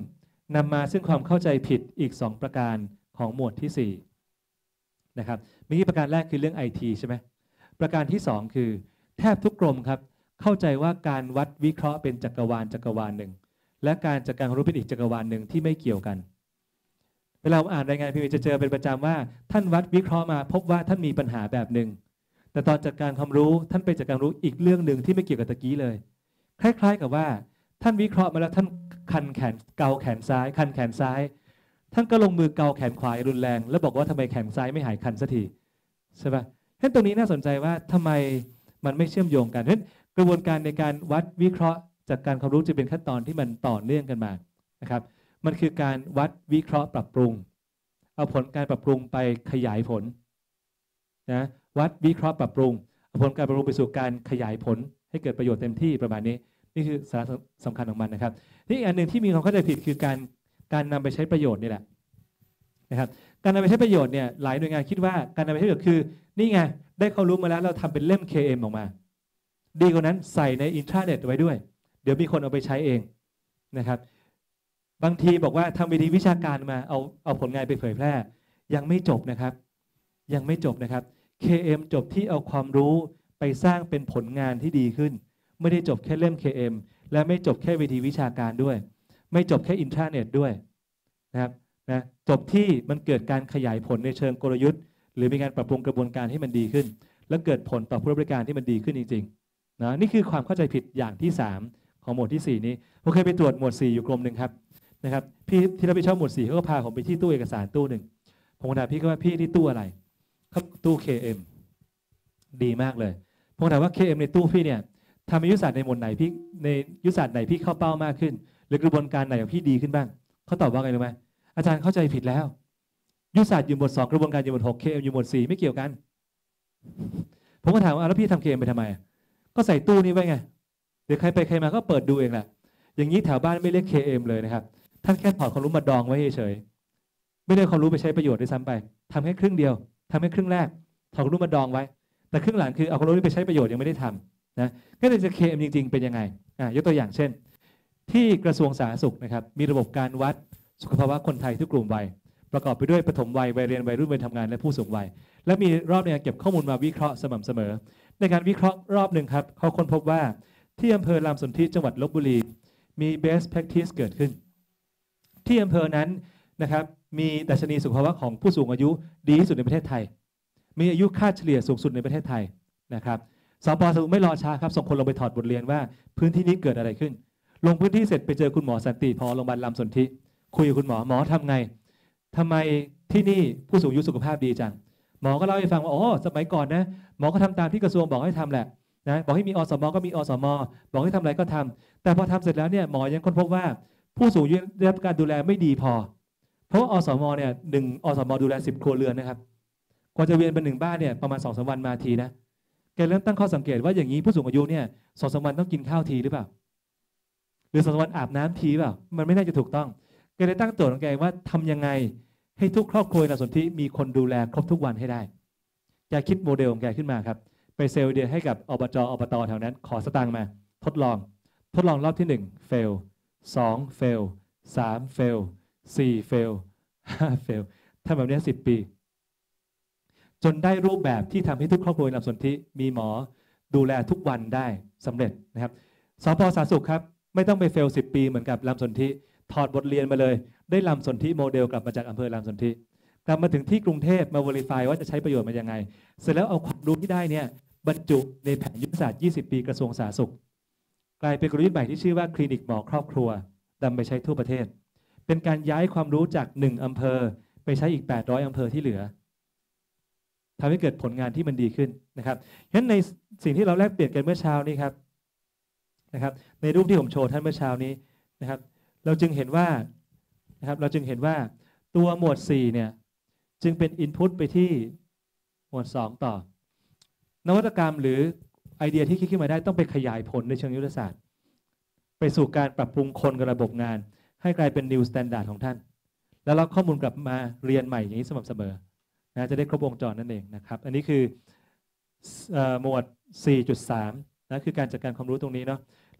นำมาซึ่งความเข้าใจผิดอีกสองประการของหมวดที่สี่นะครับเมื่อกี้ประการแรกคือเรื่อง ไอ ที ใช่ไหมประการที่สองคือแทบทุกกรมครับเข้าใจว่าการวัดวิเคราะห์เป็นจักรวาลจักรวาลหนึ่งและการจัดการรู้เป็นอีกจักรวาลหนึ่งที่ไม่เกี่ยวกันเวลาอ่านรายงานพิมพ์จะเจอเป็นประจำว่าท่านวัดวิเคราะห์มาพบว่าท่านมีปัญหาแบบหนึ่งแต่ตอนจัดการความรู้ท่านไปจัดการรู้อีกเรื่องหนึ่งที่ไม่เกี่ยวกับตะกี้เลยคล้ายๆกับว่าท่านวิเคราะห์มาแล้วท่านคันแขนเกาแขนซ้ายคันแขนซ้ายท่านก็ลงมือเกาแขนขวารุนแรงแล้วบอกว่าทำไมแขนซ้ายไม่หายคันสักทีใช่ปะฉะนั้นตรงนี้น่าสนใจว่าทำไมมันไม่เชื่อมโยงกันเพราะฉะนั้นกระบวนการในการวัดวิเคราะห์จากการความรู้จะเป็นขั้นตอนที่มันต่อเนื่องกันมานะครับมันคือการวัดวิเคราะห์ปรับปรุงเอาผลการปรับปรุงไปขยายผลนะวัดวิเคราะห์ปรับปรุงเอาผลการปรับปรุงไปสู่การขยายผลให้เกิดประโยชน์เต็มที่ประมาณนี้นี่คือสาระสำคัญของมันนะครับที่อีกอันหนึ่งที่มีความเข้าใจผิดคือการการนำไปใช้ประโยชน์นี่แหละนะครับการนำไปใช้ประโยชน์เนี่ยหลายหน่วยงานคิดว่าการนำไปใช้ประโยชน์คือนี่ไงได้ความรู้มาแล้วเราทำเป็นเล่ม เค เอ็ม ออกมาดีกว่านั้นใส่ในอินทราเน็ตไว้ด้วยเดี๋ยวมีคนเอาไปใช้เองนะครับบางทีบอกว่าทำวิธีวิชาการมาเอาเอาผลงานไปเผยแพร่ยังไม่จบนะครับยังไม่จบนะครับ เค เอ็ม จบที่เอาความรู้ไปสร้างเป็นผลงานที่ดีขึ้นไม่ได้จบแค่เล่ม เค เอ็ม และไม่จบแค่วิธีวิชาการด้วยไม่จบแค่อินทราเน็ตด้วยนะครับนะจบที่มันเกิดการขยายผลในเชิงกลยุทธ์หรือมีการปรับปรุงกระบวนการให้มันดีขึ้นแล้วเกิดผลต่อผู้บริการที่มันดีขึ้นจริงๆนะนี่คือความเข้าใจผิดอย่างที่สามของหมวดที่สี่นี้ผมเคยไปตรวจหมวดสี่อยู่กรมหนึ่งครับนะครับพี่ที่รับผิดชอบหมวดสี่เขาก็พาผมไปที่ตู้เอกสารตู้หนึ่งผมถามพี่ก็ว่าพี่นี่ตู้อะไรครับตู้ เค เอ็ม ดีมากเลยผมถามว่า เค เอ็ม ในตู้พี่เนี่ยทำยุทธศาสตร์ในหมวดไหนพี่ในยุทธศาสตร์ไหนพี่เข้าเป้ามากขึ้นหรือกระบวนการไหนของพี่ดีขึ้นบ้างเขาตอบว่าไงรู้ไหมอาจารย์เข้าใจผิดแล้วยุทธศาสตร์อยู่หมวดสองกระบวนการอยู่หมวดหก เค เอ็ม อยู่หมวดสี่ไม่เกี่ยวกันผมก็ถามว่าแล้วพี่ทำ เค เอ็ม ไปทำไมก็ใส่ตู้นี้ไว้ไงเดี๋ยวใครไปใครมาก็เปิดดูเองแหละอย่างนี้แถวบ้านไม่เรียก เค เอ็ม เลยนะครับท่านแค่ถอดความรู้มาดองไว้เฉยๆไม่ได้ความรู้ไปใช้ประโยชน์ด้วยซ้ำไปทำแค่ครึ่งเดียวทำแค่ครึ่งแรกถอดความรู้มาดองไว้แต่ครึ่งหลังคือเอาความรู้นี้ไปใช้ประโยชน์ยังไม่ได้ทำนะก็เลยจะ เค เอ็ม จริงๆเป็นยังไงอ่ะยกตัวอย่างเช่นที่กระทรวงสาธารณสุขนะครับมีระบบการวัดสุขภาวะคนไทยทุกกลุ่มวัยประกอบไปด้วยปฐมวัยวัยเรียนวัยรุ่นวัยทำงานและผู้สูงวัยและมีรอบในการเก็บข้อมูลมาวิเคราะห์สม่ำเสมอในการวิเคราะห์รอบหนึ่งครับเขาค้นพบว่าที่อำเภอลำสนธิจังหวัดลบบุรีมี best practice เกิดขึ้นที่อำเภอนั้นนะครับมีดัชนีสุขภาวะของผู้สูงอายุดีที่สุดในประเทศไทยมีอายุค่าเฉลี่ยสูงสุดในประเทศไทยนะครับสปสไม่รอช้าครับส่งคนลงไปถอดบทเรียนว่าพื้นที่นี้เกิดอะไรขึ้นลงพื้นที่เสร็จไปเจอคุณหมอสันติพอโรงพยาบาลลำสนธิคุยกับคุณหมอหมอทำไงทำไมที่นี่ผู้สูงอายุสุขภาพดีจังหมอก็เล่าให้ฟังว่าอ๋อสมัยก่อนนะหมอก็ทำตามที่กระทรวงบอกให้ทำแหละนะบอกให้มีอสมก็มีอสมบอกให้ทำอะไรก็ทำแต่พอทำเสร็จแล้วเนี่ยหมอยังค้นพบว่าผู้สูงอายุได้รับการดูแลไม่ดีพอเพราะว่าอสมเนี่ยหนึ่งอสมดูแลสิบครัวเรือนนะครับกว่าจะเวียนเป็นหนึ่งบ้านเนี่ยประมาณสองสามวันมาทีนะแกเริ่มตั้งข้อสังเกตว่าอย่างนี้ผู้สูงอายุเนี่ยสองสามวันต้องกินข้าวทีหรือเปล่าหรือสองสามวันอาบน้ำทีเปล่ามันไม่น่าจะถูกต้องแกเลยตั้งโจทย์ของแกว่าทำยังไงให้ทุกครอบครัวในสนธิมีคนดูแลครบทุกวันให้ได้แกคิดโมเดลของแกขึ้นมาครับไปเซลล์เดียให้กับอบจอบตแถวนั้นขอสตางค์มาทดลองทดลองรอบที่หนึ่ง fail สอง fail สาม fail สี่ fail ห้า fail ทำแบบนี้สิบปีจนได้รูปแบบที่ทำให้ทุกครอบครัวในสนธิมีหมอดูแลทุกวันได้สำเร็จนะครับสปสาธารณสุขครับไม่ต้องไปเฟลสิบปีเหมือนกับลำสนธิถอดบทเรียนมาเลยได้ลำสนธิโมเดลกลับมาจากอำเภอลำสนธิกลับมาถึงที่กรุงเทพมา verify ว่าจะใช้ประโยชน์มันยังไงเสร็จแล้วเอาความรู้ที่ได้เนี่ยบรรจุในแผนยุทธศาสตร์ยี่สิบปีกระทรวงสาธารณสุขกลายเป็นกลยุทธ์ใหม่ที่ชื่อว่าคลินิกหมอครอบครัวนำไปใช้ทั่วประเทศเป็นการย้ายความรู้จากหนึ่งอำเภอไปใช้อีกแปดร้อยอำเภอที่เหลือทำให้เกิดผลงานที่มันดีขึ้นนะครับฉะนั้นในสิ่งที่เราแลกเปลี่ยนกันเมื่อเช้านี้ครับนะครับในรูปที่ผมโชว์ท่านเมื่อเช้านี้นะครับเราจึงเห็นว่านะครับเราจึงเห็นว่าตัวหมวดสี่เนี่ยจึงเป็นอินพุตไปที่หมวดสองต่อนวัตกรรมหรือไอเดียที่คิดขึ้นมาได้ต้องไปขยายผลในเชิงยุทธศาสตร์ไปสู่การปรับปรุงคนกับระบบงานให้กลายเป็น new standard ของท่านแล้วเราข้อมูลกลับมาเรียนใหม่อย่างนี้สม่ำเสมอนะจะได้ครบวงจรนั่นเองนะครับอันนี้คือหมวด สี่จุดสาม นะคือการจัดการความรู้ตรงนี้เนาะ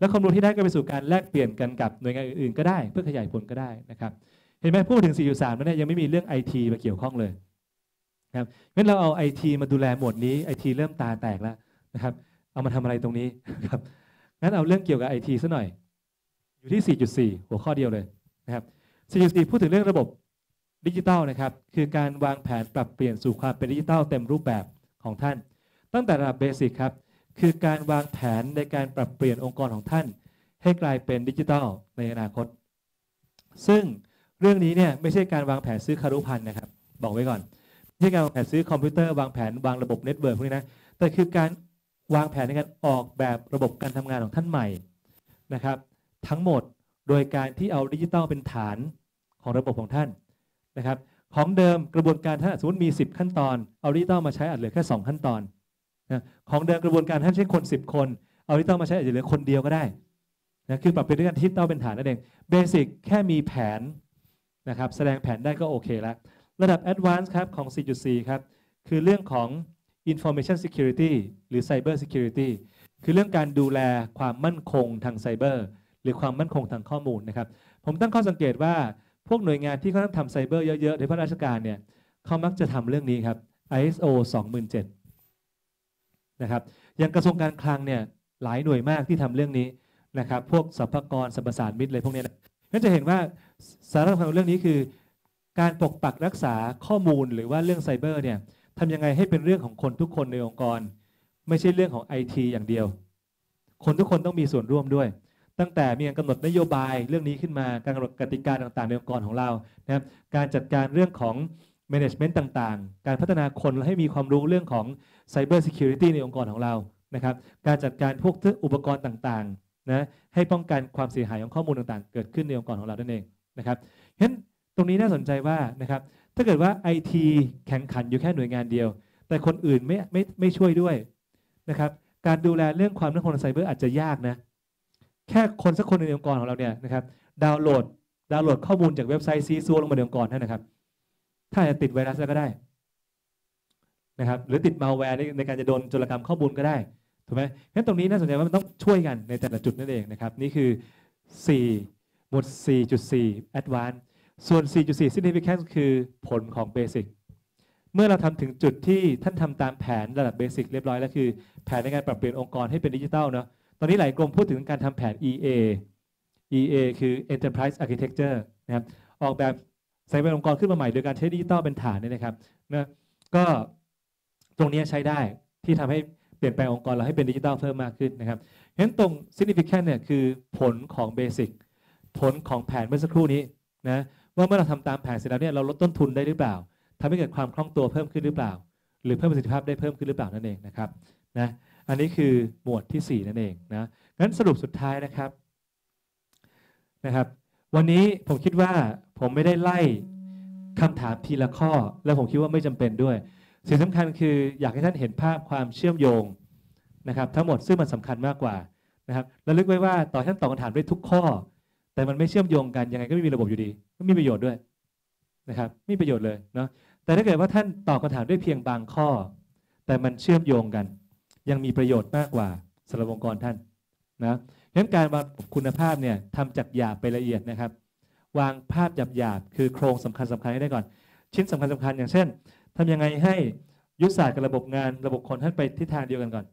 แล้วข้อมูลที่ได้ก็ไปสู่การแลกเปลี่ยนกันกับหน่วยงานอื่นๆก็ได้เพื่อขยายผลก็ได้นะครับเห็นไหมพูดถึง สี่จุดสาม แล้วเนี่ยยังไม่มีเรื่อง ไอ ที มาเกี่ยวข้องเลยนะครับงั้นเราเอา ไอ ที มาดูแลหมวดนี้ ไอ ที เริ่มตาแตกแล้วนะครับเอามาทำอะไรตรงนี้ครับงั้นเอาเรื่องเกี่ยวกับ ไอ ที ซะหน่อยอยู่ที่ สี่จุดสี่ หัวข้อเดียวเลยนะครับ สี่จุดสี่ พูดถึงเรื่องระบบดิจิทัลนะครับคือการวางแผนปรับเปลี่ยนสู่ความเป็นดิจิทัลเต็มรูปแบบของท่านตั้งแต่ระดับเบสิกครับคือการวางแผนในการปรับเปลี่ยนองค์กรของท่านให้กลายเป็นดิจิทัลในอนาคตซึ่งเรื่องนี้เนี่ยไม่ใช่การวางแผนซื้อคารุพันธ์นะครับบอกไว้ก่อนไม่ใช่การวางแผนซื้อคอมพิวเตอร์วางแผนวางระบบเน็ตเวิร์กพวกนี้นะแต่คือการวางแผนในการออกแบบระบบการทำงานของท่านใหม่นะครับทั้งหมดโดยการที่เอาดิจิทัลเป็นฐานของระบบของท่านนะครับของเดิมกระบวนการท่านสมมติมีสิบขั้นตอนเอาดิจิทัลมาใช้อาจเหลือแค่สองขั้นตอนนะของเดิมกระบวนการท่านใช้คนสิบคนเอาดิจิทัลมาใช้อาจจะเหลือคนเดียวก็ได้นะคือปรับเป็นดิจิทัลเป็นฐานนั่นเองเบสิกแค่มีแผนนะครับแสดงแผนได้ก็โอเคแล้วระดับ Advanced ครับของ สี่จุดสี่ ครับคือเรื่องของ Information Security หรือ Cyber Security คือเรื่องการดูแลความมั่นคงทางไซเบอร์หรือความมั่นคงทางข้อมูลนะครับผมตั้งข้อสังเกตว่าพวกหน่วยงานที่เขาต้องทำไซเบอร์เยอะๆในภาคราชการเนี่ยเขามักจะทำเรื่องนี้ครับ ไอ เอส โอ สองหมื่นเจ็ด นะครับอย่างกระทรวงการคลังเนี่ยหลายหน่วยมากที่ทำเรื่องนี้นะครับพวกสรรพากรสรรพสานมิตรเลยพวกนี้นะก็จะเห็นว่าสาระสำคัญของเรื่องนี้คือการปกปักรักษาข้อมูลหรือว่าเรื่องไซเบอร์เนี่ยทำยังไงให้เป็นเรื่องของคนทุกคนในองค์กรไม่ใช่เรื่องของ ไอ ที อย่างเดียวคนทุกคนต้องมีส่วนร่วมด้วยตั้งแต่มีการกำหนดนโยบายเรื่องนี้ขึ้นมาการกำหนดกติกาต่างๆในองค์กรของเรานะครับการจัดการเรื่องของ management ต่างๆการพัฒนาคนให้มีความรู้เรื่องของ Cyber Security ในองค์กรของเรานะครับการจัดการพวกอุปกรณ์ต่างๆนะให้ป้องกันความเสียหายของข้อมูลต่างๆเกิดขึ้นในองค์กรของเรานั่นเองนะครับฉะนั้นตรงนี้น่าสนใจว่านะครับถ้าเกิดว่า ไอ ที แข่งขันอยู่แค่หน่วยงานเดียวแต่คนอื่นไม่ไม่ไม่ช่วยด้วยนะครับการดูแลเรื่องความมั่นคงทางไซเบอร์อาจจะยากนะแค่คนสักคนในองค์กรของเราเนี่ยนะครับดาวน์โหลดดาวน์โหลดข้อมูลจากเว็บไซต์ซีซัวลงมาในองค์กรท่านนะครับถ้าจะติดไวรัสก็ได้นะครับหรือติดมัลแวร์ในการจะโดนโจรกรรมข้อมูลก็ได้ถูกไหมงั้นตรงนี้น่าสนใจว่ามันต้องช่วยกันในแต่ละจุดนั่นเองนะครับนี่คือสี่หมวด สี่จุดสี่ Advanced ส่วน สี่จุดสี่ Significant คือผลของ Basic เมื่อเราทำถึงจุดที่ท่านทำตามแผนระดับ Basic เรียบร้อยแล้วคือแผนในการปรับเปลี่ยนองค์กรให้เป็นดิจิทัลเนาะตอนนี้หลายกรมพูดถึงการทำแผน อี เอ อี เอ คือ Enterprise Architecture นะครับออกแบบใส่เป็นองค์กรขึ้นมาใหม่โดยการใช้ดิจิทัลเป็นฐานนี่นะครับนะก็ตรงนี้ใช้ได้ที่ทำให้เปลี่ยนแปลงองค์กรเราให้เป็นดิจิทัลเพิ่มมากขึ้นนะครับเพราะฉะนั้นตรง significant เนี่ยคือผลของ basic ผลของแผนเมื่อสักครู่นี้นะว่าเมื่อเราทำตามแผนเสร็จแล้วเนี่ยเราลดต้นทุนได้หรือเปล่าทำให้เกิดความคล่องตัวเพิ่มขึ้นหรือเปล่าหรือเพิ่มประสิทธิภาพได้เพิ่มขึ้นหรือเปล่านั่นเองนะครับนะอันนี้คือหมวดที่สี่นั่นเองนะงั้นสรุปสุดท้ายนะครับนะครับวันนี้ผมคิดว่าผมไม่ได้ไล่คำถามทีละข้อแล้วผมคิดว่าไม่จำเป็นด้วยสิ่งสำคัญคืออยากให้ท่านเห็นภาพความเชื่อมโยงนะครับทั้งหมดซึ่งมันสำคัญมากกว่านะครับระลึกไว้ว่าต่อท่านตอบคำถามได้ทุกข้อแต่มันไม่เชื่อมโยงกันยังไงก็ไม่มีระบบอยู่ดีไม่มีประโยชน์ด้วยนะครับไม่มีประโยชน์เลยเนาะแต่ถ้าเกิดว่าท่านตอบคำถามด้วยเพียงบางข้อแต่มันเชื่อมโยงกันยังมีประโยชน์มากกว่าสำหรับองค์กรท่านนะเพราะฉะนั้นการวางคุณภาพเนี่ยทำจากหยาบไปละเอียดนะครับวางภาพหยาบๆคือโครงสำคัญสำคัญให้ได้ก่อนชิ้นสำคัญสำคัญอย่างเช่นทำยังไงให้ยุทธศาสตร์กับระบบงานระบบคนท่านไปทิศทางเดียวกันก่อน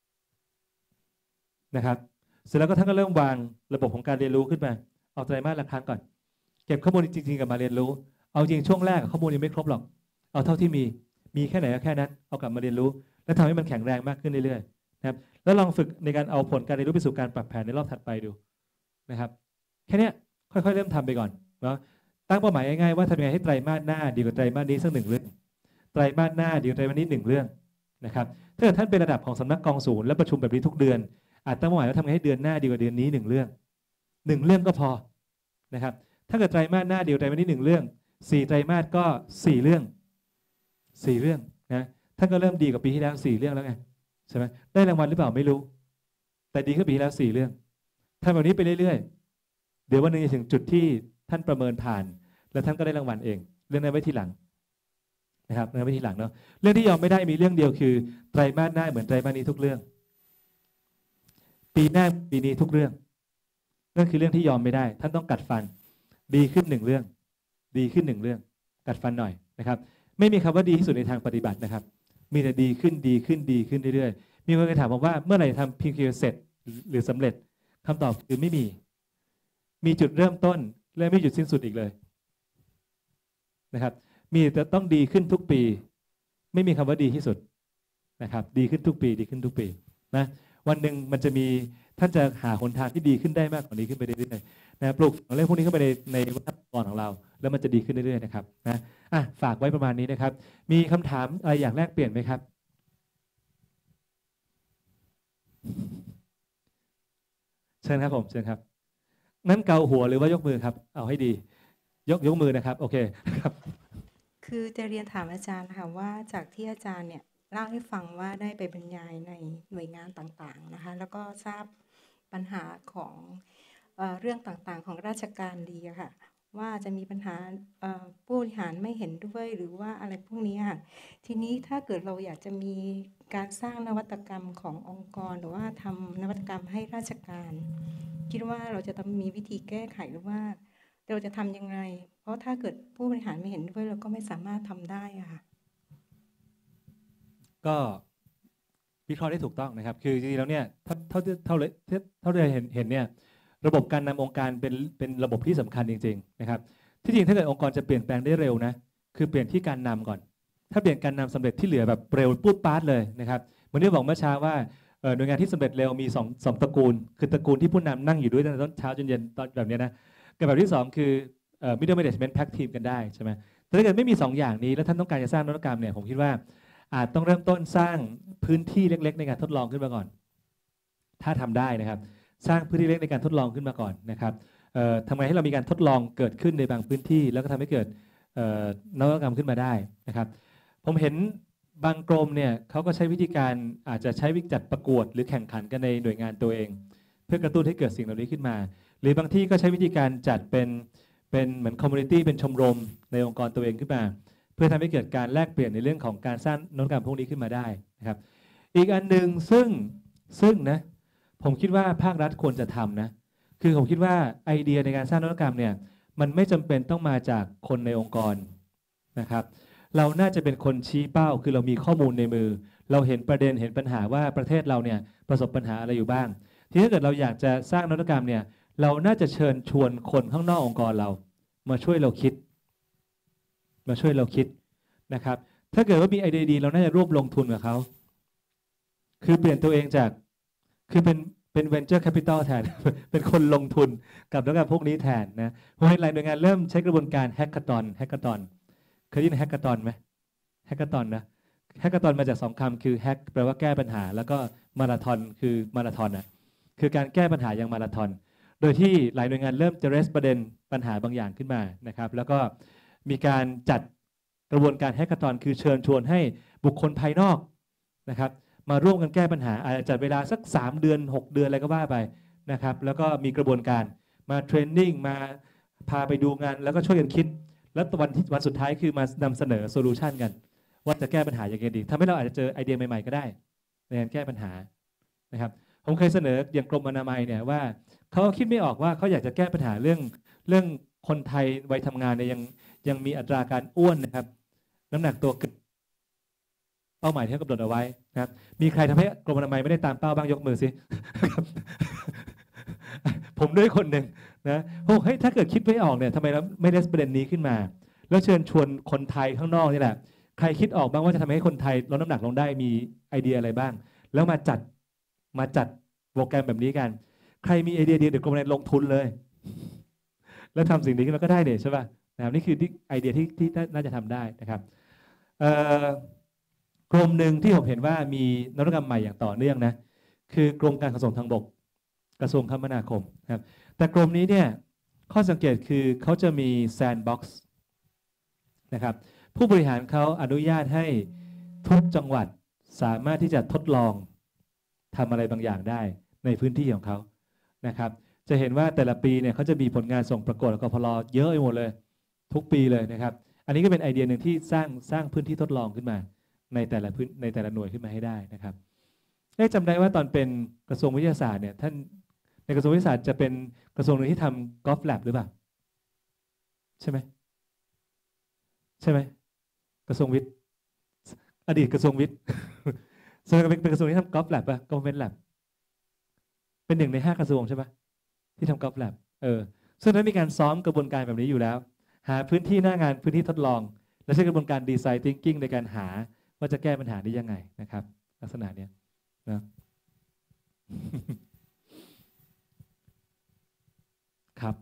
นะครับเสร็จแล้วก็ท่านก็เริ่มวางระบบของการเรียนรู้ขึ้นมาเอาไตรมาสละครั้งก่อนเก็บข้อมูลจริงๆกับมาเรียนรู้เอาจริงช่วงแรกข้อมูลยังไม่ครบหรอกเอาเท่าที่มีมีแค่ไหนก็แค่นั้นเอากลับมาเรียนรู้และทำให้มันแข็งแรงมากขึ้นเรื่อยๆนะครับแล้วลองฝึกในการเอาผลการเรียนรู้ไปสู่การปรับแผนในรอบถัดไปดูนะครับแค่นี้ค่อยๆเริ่มทำไปก่อนเนาะตั้งเป้าหมายง่ายๆว่าทำยังไงให้ไตรมาสหน้าดีกว่าไตรมาสนี้สักหนึ่งเรื่องไตรมาสหน้าดีกว่าไตรมาสนี้หนึ่งเรื่องนะครับถ้าเกิดท่านเป็นระดับของสำนักกองศูนย์และประชุมแบบนี้ทุกเดือนอาจตั้งเป้าหมายว่าทำยังไงให้เดือนหน้าดีกว่าเดือนนี้หนึ่งเรื่องหนึ่งเรื่องก็พอนะครับถ้าเกิดไตรมาสหน้าดีกว่าไตรมาสนี้หนึ่งเรื่องสี่ไตรมาสก็สี่เรื่องสี่เรื่องนะท่านก็เริ่มดีกว่าปีที่แล้วสี่เรื่องแล้วไงใช่ไหมได้รางวัลหรือเปล่าไม่รู้แต่ดีขึ้นปีที่แล้วสี่เรื่องทำแบบนี้ไปเรื่อยๆเดี๋ยววันนึงจะถึงจุดที่ท่านประเมินผ่านแล้วท่านก็ได้รางวัลเองเรื่องนั้นไว้ทีหลังนะครับเรื่องไว้ทีหลังเนาะเรื่องที่ยอมไม่ได้มีเรื่องเดียวคือไตรมาสหน้าเหมือนไตรมาสนี้ทุกเรื่องปีหน้าปีนี้ทุกเรื่องนั่นคือเรื่องที่ยอมไม่ได้ท่านต้องกัดฟันดีขึ้นหนึ่งเรื่องดีขึ้นหนึ่งเรื่องกัดฟันหน่อยนะครับไม่มีคำว่าดีที่สุดในทางปฏิบัตินะครับมีแต่ดีขึ้นดีขึ้นดีขึ้นเรื่อยๆมีคนเคยถามผมว่าเมื่อไหร่ทำ พี คิว เสร็จหรือสำเร็จคำตอบคือไม่มีมีจุดเริ่มต้นและไม่จุดสิ้นสุดอีกเลยนะครับมีแต่ต้องดีขึ้นทุกปีไม่มีคำว่าดีที่สุดนะครับดีขึ้นทุกปีดีขึ้นทุกปีนะวันหนึ่งมันจะมีท่านจะหาหนทางที่ดีขึ้นได้มากกว่านี้ขึ้นไปเรื่อยๆนะปลูกเรื่องพวกนี้เข้าไปในในวัฒนธรรมของเราแล้วมันจะดีขึ้นเรื่อยๆนะครับนะอ่ะฝากไว้ประมาณนี้นะครับมีคำถามอะไรอยากแลกเปลี่ยนไหมครับเชิญครับผมเชิญครับนั้นเกาหัวหรือว่ายกมือครับเอาให้ดียกยกมือนะครับโอเคครับคือจะเรียนถามอาจารย์นะคะว่าจากที่อาจารย์เนี่ยเล่าให้ฟังว่าได้ไปบรรยายในหน่วยงานต่างๆนะคะแล้วก็ทราบปัญหาของเอ่อเรื่องต่างๆของราชการดีอะค่ะว่าจะมีปัญหาเอ่อผู้บริหารไม่เห็นด้วยหรือว่าอะไรพวกนี้ค่ะทีนี้ถ้าเกิดเราอยากจะมีการสร้างนวัตกรรมขององค์กรหรือว่าทำนวัตกรรมให้ราชการคิดว่าเราจะต้องมีวิธีแก้ไขหรือว่าเราจะทำยังไงเพราะถ้าเกิดผู้บริหารไม่เห็นด้วยเราก็ไม่สามารถทำได้อะค่ะก็วิเคราะห์ได้ถูกต้องนะครับคือจริงๆแล้วเนี่ยเท่าเท่าเท่าเลยเท่าที่เห็นเห็นเนี่ยระบบการนำองค์การเป็นเป็นระบบที่สำคัญจริงๆนะครับที่จริงถ้าเกิดองค์กรจะเปลี่ยนแปลงได้เร็วนะคือเปลี่ยนที่การนำก่อนถ้าเปลี่ยนการนำสำเร็จที่เหลือแบบเร็วปุ๊บป๊าดเลยนะครับเหมือนที่บอกเมื่อเช้าว่าหน่วยงานที่สำเร็จเร็วมีสองสองตระกูลคือตระกูลที่ผู้นำนั่งอยู่ด้วยตั้งแต่ต้นเช้าจนเย็นตอนแบบนี้นะกับแบบที่สองคือเอ่อ middle management pack team กันได้ใช่ไหมแต่ถ้าเกิดไม่มีสองอย่างนี้แล้วท่านต้องการจะสร้างนวัตกรรมเนี่ยผมคิดว่าอาจต้องเริ่มต้นสร้างพื้นที่เล็กๆในการทดลองขึ้นมาก่อนถ้าทำได้นะครับสร้างพื้นที่เล็กในการทดลองขึ้นมาก่อนนะครับทำไงให้เรามีการทดลองเกิดขึ้นในบางพื้นที่แล้วก็ทำให้เกิดนวัตกรรมขึ้นมาได้นะครับผมเห็นบางกรมเนี่ยเขาก็ใช้วิธีการอาจจะใช้วิจัดประกวดหรือแข่งขันกันในหน่วยงานตัวเองเพื่อกระตุ้นให้เกิดสิ่งเหล่านี้ขึ้นมาหรือบางที่ก็ใช้วิธีการจัดเป็นเป็นเหมือนคอมมูนิตี้เป็นชมรมในองค์กรตัวเองขึ้นมาเพื่อทำให้เกิดการแลกเปลี่ยนในเรื่องของการสร้างนวัตกรรมพวกนี้ขึ้นมาได้นะครับอีกอันหนึ่งซึ่งซึ่งนะผมคิดว่าภาครัฐควรจะทำนะคือผมคิดว่าไอเดียในการสร้างนวัตกรรมเนี่ยมันไม่จำเป็นต้องมาจากคนในองค์กรนะครับเราน่าจะเป็นคนชี้เป้าคือเรามีข้อมูลในมือเราเห็นประเด็นเห็นปัญหาว่าประเทศเราเนี่ยประสบปัญหาอะไรอยู่บ้างทีนี้ถ้าเกิดเราอยากจะสร้างนวัตกรรมเนี่ยเราน่าจะเชิญชวนคนข้างนอกองค์กรเรามาช่วยเราคิดมาช่วยเราคิดนะครับถ้าเกิดว่ามีไอเดียดีเราน่าจะร่วมลงทุนกับเขาคือเปลี่ยนตัวเองจากคือเป็นเป็น venture capital แทน เป็นคนลงทุนกับนวัตกรรมพวกนี้แทนนะเพราะหลายหน่วยงานเริ่มใช้กระบวนการ hackathon hackathon เคยได้ยิน hackathon ไหม hackathon นะ hackathon มาจากสองคำคือ hack แปลว่าแก้ปัญหาแล้วก็มาราธอนคือมาราธอนนะคือการแก้ปัญหาอย่างมาราธอนโดยที่หลายหน่วยงานเริ่มจะ raise ประเด็นปัญหาบางอย่างขึ้นมานะครับแล้วก็มีการจัดกระบวนการ hackathon คือเชิญชวนให้บุคคลภายนอกนะครับมาร่วมกันแก้ปัญหาอาจจะจัดเวลาสักสามเดือนหกเดือนอะไรก็ว่าไปนะครับแล้วก็มีกระบวนการมาเทรนนิ่งมาพาไปดูงานแล้วก็ช่วยกันคิดแล้ววันที่วันสุดท้ายคือมานำเสนอโซลูชันกันว่าจะแก้ปัญหาอย่างไรดีทำให้เราอาจจะเจอไอเดียใหม่ๆก็ได้ในการแก้ปัญหานะครับผมเคยเสนออย่างกรมอนามัยเนี่ยว่าเขาคิดไม่ออกว่าเขาอยากจะแก้ปัญหาเรื่องเรื่องคนไทยวัยทำงานเนี่ยยังยังมีอัตราการอ้วนนะครับน้ำหนักตัวเกินเป้าหมายที่เขากำหนดเอาไว้นะครับมีใครทำให้กรมอนามัยไม่ได้ตามเป้าบ้างยกมือสิ ผมด้วยคนหนึ่งนะโอ้เฮ้ยถ้าเกิดคิดไม่ออกเนี่ยทำไมเราไม่ได้ประเด็นนี้ขึ้นมาแล้วเชิญชวนคนไทยข้างนอกนี่แหละใครคิดออกบ้างว่าจะทำให้คนไทยลดน้ำหนักลงได้มีไอเดียอะไรบ้างแล้วมาจัดมาจัดโปรแกรมแบบนี้กันใครมีไอเดียดีเดี๋ยวกรมอนามัยลงทุนเลยแล้วทำสิ่งนี้ขึ้นมาก็ได้เนี่ยใช่ป่ะนะครับนี่คือไอเดียที่ที่น่าจะทำได้นะครับกรมหนึ่งที่ผมเห็นว่ามีนวัตกรรมใหม่อย่างต่อเนื่องนะคือกรมการขนส่งทางบกกระทรวงคมนาคมครับแต่กรมนี้เนี่ยข้อสังเกตคือเขาจะมีแซนด์บ็อกซ์นะครับผู้บริหารเขาอนุญาตให้ทุกจังหวัดสามารถที่จะทดลองทำอะไรบางอย่างได้ในพื้นที่ของเขานะครับจะเห็นว่าแต่ละปีเนี่ยเขาจะมีผลงานส่งประกวดกพลเยอะไปหมดเลยทุกปีเลยนะครับอันนี้ก็เป็นไอเดียหนึ่งที่สร้างสร้างพื้นที่ทดลองขึ้นมาในแต่ละพื้นในแต่ละหน่วยขึ้นมาให้ได้นะครับได้จำได้ว่าตอนเป็นกระทรวงวิทยาศาสตร์เนี่ยท่านในกระทรวงวิทยาศาสตร์จะเป็นกระทรวงหนึ่งที่ทำกอล์ฟแลบหรือเปล่าใช่ไหมใช่ไหมกระทรวงวิทย์อดีตกระทรวงวิทย์ ส่วนเป็นกระทรวงที่ทำกอล์ฟแลบป่ะกอล์ฟเวนแลบเป็นหนึ่งในห้ากระทรวงใช่ปะที่ทำกอล์ฟแลบเออซึ่งนั้นมีการซ้อมกระบวนการแบบนี้อยู่แล้วหาพื้นที่หน้างานพื้นที่ทดลองและใช้กระบวนการดีไซน์ทิงกิ้งในการหาว่าจะแก้ปัญหาได้ยังไงนะครับลักษณะเนี้ยนะครับ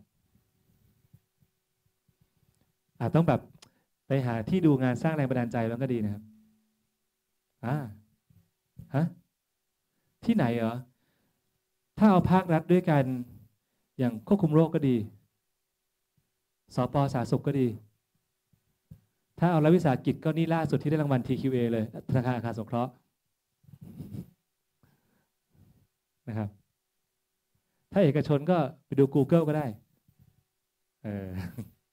อาจต้องแบบไปหาที่ดูงานสร้างแรงบันดาลใจแล้วก็ดีนะครับอ่าฮะที่ไหนเหรอถ้าเอาภาครัฐด้วยกันอย่างควบคุมโรคก็ดีสป.สาธารณสุขก็ดีถ้าเอารัฐวิสาหกิจก็นี่ล่าสุดที่ได้รางวัล ที คิว เอ เลยธนาคารอาคารสงเคราะห์นะครับถ้าเอกชนก็ไปดู Google ก็ได้เออ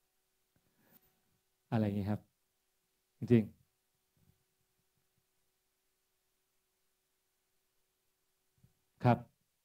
อะไรอย่างนี้ครับจริงๆครับ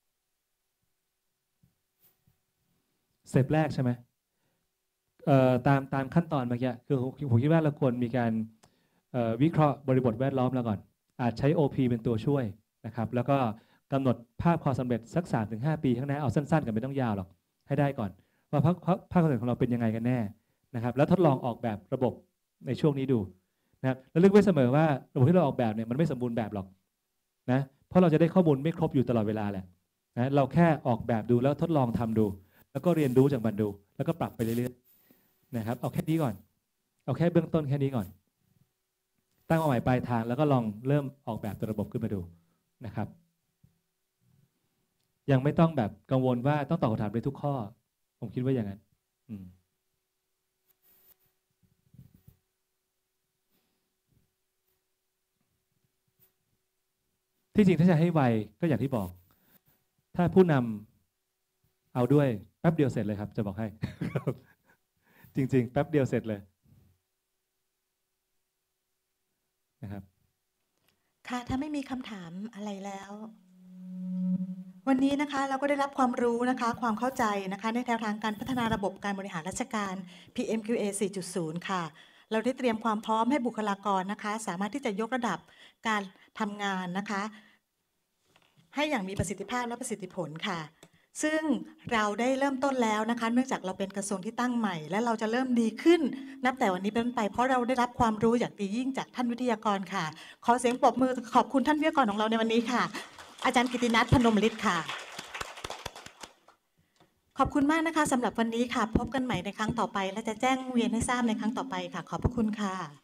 สเต็ปแรกใช่ไหมเอ่อตามตามขั้นตอนเมื่อกี้คือผมคิดว่าเราควรมีการวิเคราะห์บริบทแวดล้อมแล้วก่อนอาจใช้ โอ พี เป็นตัวช่วยนะครับแล้วก็กำหนดภาพความสำเร็จสัก สามถึงห้า ปีข้างหน้าเอาสั้นๆกันไม่ต้องยาวหรอกให้ได้ก่อนว่าภาพภาพความสำเร็จของเราเป็นยังไงกันแน่นะครับแล้วทดลองออกแบบระบบในช่วงนี้ดูนะครับแล้วลึกไว้เสมอว่าระบบที่เราออกแบบเนี่ยมันไม่สมบูรณ์แบบหรอกนะเพราะเราจะได้ข้อมูลไม่ครบอยู่ตลอดเวลาแหละนะเราแค่ออกแบบดูแล้วทดลองทำดูแล้วก็เรียนรู้จากมันดูแล้วก็ปรับไปเรื่อยๆนะครับเอาแค่นี้ก่อนเอาแค่เบื้องต้นแค่นี้ก่อนตั้งเป้าหมายปลายทางแล้วก็ลองเริ่มออกแบบตัวระบบขึ้นมาดูนะครับยังไม่ต้องแบบกังวลว่าต้องตอบคำถามได้ทุกข้อผมคิดว่าอย่างนั้นที่จริงถ้าจะให้ไวก็อย่างที่บอกถ้าผู้นำเอาด้วยแป๊บเดียวเสร็จเลยครับจะบอกให้ จริงๆแป๊บเดียวเสร็จเลยนะครับค่ะถ้าไม่มีคำถามอะไรแล้ววันนี้นะคะเราก็ได้รับความรู้นะคะความเข้าใจนะคะในแนวทางการพัฒนาระบบการบริหารราชการ พี เอ็ม คิว เอ สี่จุดศูนย์ ค่ะเราได้เตรียมความพร้อมให้บุคลากรนะคะสามารถที่จะยกระดับการทำงานนะคะให้อย่างมีประสิทธิภาพและประสิทธิผลค่ะซึ่งเราได้เริ่มต้นแล้วนะคะเนื่องจากเราเป็นกระทรวงที่ตั้งใหม่และเราจะเริ่มดีขึ้นนับแต่วันนี้เป็นต้นไปเพราะเราได้รับความรู้อย่างดียิ่งจากท่านวิทยากรค่ะขอเสียงปรบมือขอบคุณท่านวิทยากรของเราในวันนี้ค่ะอาจารย์กิตินัท พนมฤทธิ์ค่ะขอบคุณมากนะคะสำหรับวันนี้ค่ะพบกันใหม่ในครั้งต่อไปและจะแจ้งเวียนให้ทราบในครั้งต่อไปค่ะขอบพระคุณค่ะ